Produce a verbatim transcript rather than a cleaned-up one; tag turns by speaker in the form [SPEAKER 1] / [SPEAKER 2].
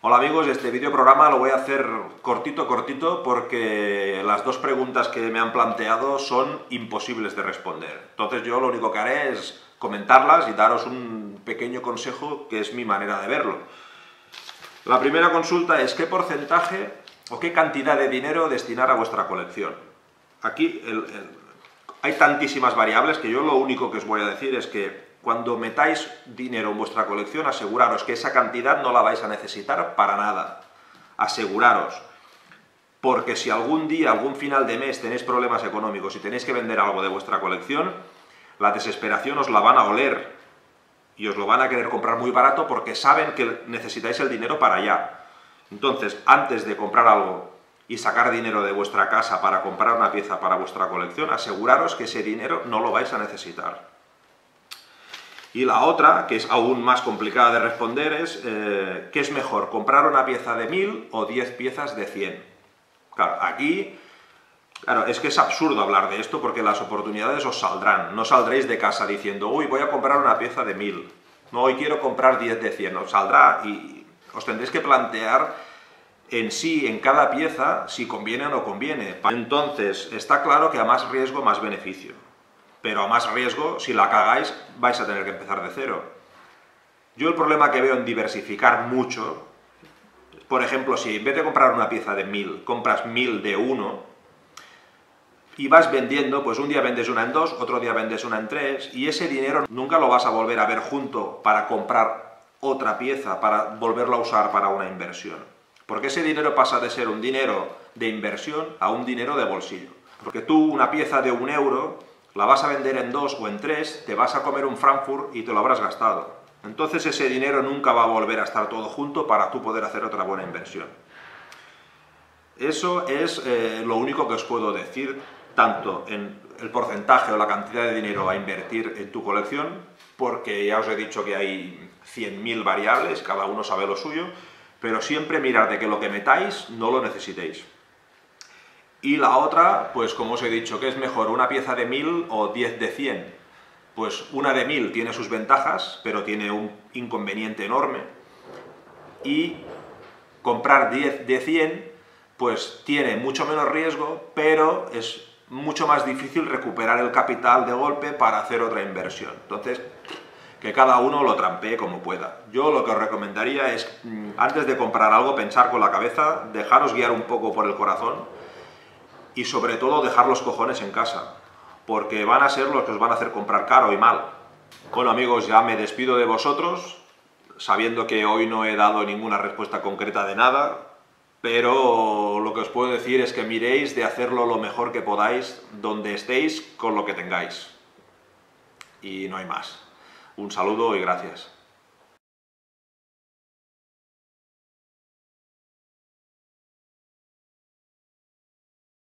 [SPEAKER 1] Hola amigos, este vídeo programa lo voy a hacer cortito, cortito, porque las dos preguntas que me han planteado son imposibles de responder. Entonces yo lo único que haré es comentarlas y daros un pequeño consejo que es mi manera de verlo. La primera consulta es ¿qué porcentaje o qué cantidad de dinero destinar a vuestra colección? Aquí el, el, hay tantísimas variables que yo lo único que os voy a decir es que cuando metáis dinero en vuestra colección, aseguraros que esa cantidad no la vais a necesitar para nada. Aseguraros. Porque si algún día, algún final de mes tenéis problemas económicos y tenéis que vender algo de vuestra colección, la desesperación os la van a oler. Y os lo van a querer comprar muy barato porque saben que necesitáis el dinero para allá. Entonces, antes de comprar algo y sacar dinero de vuestra casa para comprar una pieza para vuestra colección, aseguraros que ese dinero no lo vais a necesitar. Y la otra, que es aún más complicada de responder, es eh, ¿qué es mejor, comprar una pieza de mil o diez piezas de cien? Claro, aquí, claro, es que es absurdo hablar de esto porque las oportunidades os saldrán. No saldréis de casa diciendo, uy, voy a comprar una pieza de mil. No, hoy quiero comprar diez de cien. Os saldrá y os tendréis que plantear en sí, en cada pieza, si conviene o no conviene. Entonces, está claro que a más riesgo, más beneficio. Pero a más riesgo, si la cagáis, vais a tener que empezar de cero. Yo el problema que veo en diversificar mucho, por ejemplo, si en vez de comprar una pieza de mil, compras mil de uno, y vas vendiendo, pues un día vendes una en dos, otro día vendes una en tres, y ese dinero nunca lo vas a volver a ver junto para comprar otra pieza, para volverlo a usar para una inversión. Porque ese dinero pasa de ser un dinero de inversión a un dinero de bolsillo. Porque tú una pieza de un euro la vas a vender en dos o en tres, te vas a comer un Frankfurt y te lo habrás gastado. Entonces ese dinero nunca va a volver a estar todo junto para tú poder hacer otra buena inversión. Eso es eh, lo único que os puedo decir, tanto en el porcentaje o la cantidad de dinero a invertir en tu colección, porque ya os he dicho que hay cien mil variables, cada uno sabe lo suyo, pero siempre mirad de que lo que metáis no lo necesitéis. Y la otra, pues como os he dicho, ¿qué es mejor, una pieza de mil o diez de cien? Pues una de mil tiene sus ventajas, pero tiene un inconveniente enorme. Y comprar diez de cien, pues tiene mucho menos riesgo, pero es mucho más difícil recuperar el capital de golpe para hacer otra inversión. Entonces, que cada uno lo trampee como pueda. Yo lo que os recomendaría es, antes de comprar algo, pensar con la cabeza, dejaros guiar un poco por el corazón, y sobre todo dejar los cojones en casa, porque van a ser los que os van a hacer comprar caro y mal. Bueno amigos, ya me despido de vosotros, sabiendo que hoy no he dado ninguna respuesta concreta de nada, pero lo que os puedo decir es que miréis de hacerlo lo mejor que podáis, donde estéis, con lo que tengáis. Y no hay más. Un saludo y gracias.